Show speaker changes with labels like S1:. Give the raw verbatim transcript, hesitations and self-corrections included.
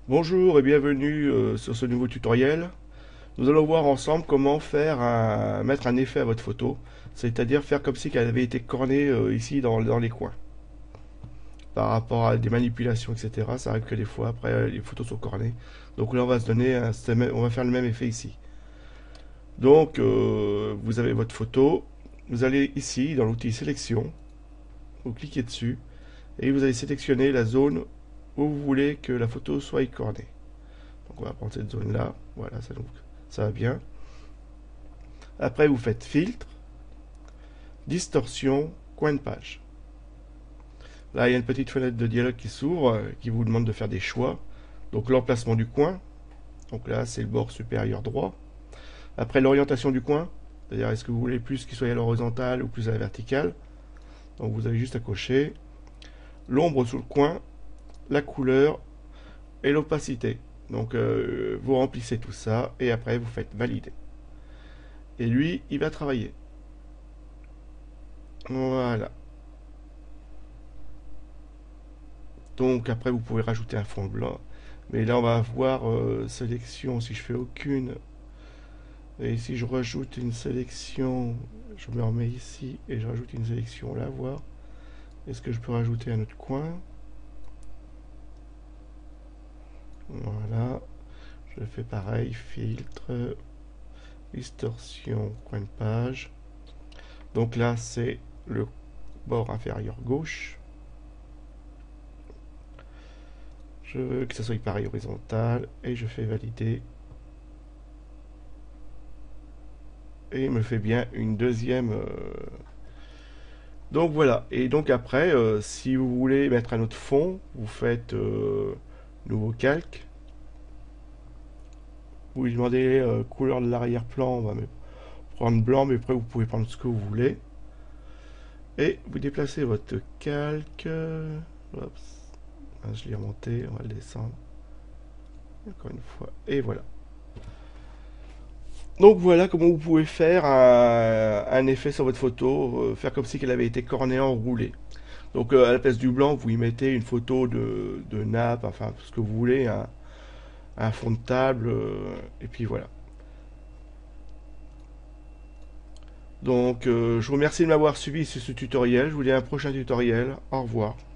S1: Bonjour et bienvenue euh, sur ce nouveau tutoriel. Nous allons voir ensemble comment faire un, mettre un effet à votre photo, c'est-à-dire faire comme si elle avait été cornée euh, ici dans, dans les coins. Par rapport à des manipulations, et cetera. Ça arrive que des fois, après, euh, les photos sont cornées. Donc là, on va se donner, un, on va faire le même effet ici. Donc, euh, vous avez votre photo. Vous allez ici, dans l'outil sélection. Vous cliquez dessus. Et vous allez sélectionner la zone où vous voulez que la photo soit écornée. Donc on va prendre cette zone là, voilà, ça, donc, ça va bien. Après vous faites filtre, distorsion, coin de page. Là il y a une petite fenêtre de dialogue qui s'ouvre, euh, qui vous demande de faire des choix. Donc l'emplacement du coin, donc là c'est le bord supérieur droit. Après l'orientation du coin, c'est-à-dire est-ce que vous voulez plus qu'il soit à l'horizontale ou plus à la verticale. Donc vous avez juste à cocher. L'ombre sous le coin, la couleur et l'opacité. Donc euh, vous remplissez tout ça et après vous faites valider. Et lui, il va travailler. Voilà. Donc après, vous pouvez rajouter un fond blanc. Mais là, on va voir euh, sélection. Si je fais aucune. Et si je rajoute une sélection, je me remets ici et je rajoute une sélection là, voir. Est-ce que je peux rajouter un autre coin? Voilà. Je fais pareil, filtre, distorsion, coin de page. Donc là, c'est le bord inférieur gauche. Je veux que ça soit pareil horizontal et je fais valider. Et il me fait bien une deuxième. euh, Donc voilà. Et donc après, euh, si vous voulez mettre un autre fond, vous faites euh, nouveau calque. Vous lui demandez euh, couleur de l'arrière-plan, on va prendre blanc, mais après vous pouvez prendre ce que vous voulez. Et vous déplacez votre calque. Oups. Ah, je l'ai remonté, on va le descendre. Encore une fois. Et voilà. Donc voilà comment vous pouvez faire un, un effet sur votre photo, euh, faire comme si elle avait été cornée enroulée. Donc euh, à la place du blanc, vous y mettez une photo de, de nappe, enfin ce que vous voulez, un, un fond de table, euh, et puis voilà. Donc euh, je vous remercie de m'avoir suivi sur ce tutoriel, je vous dis à un prochain tutoriel, au revoir.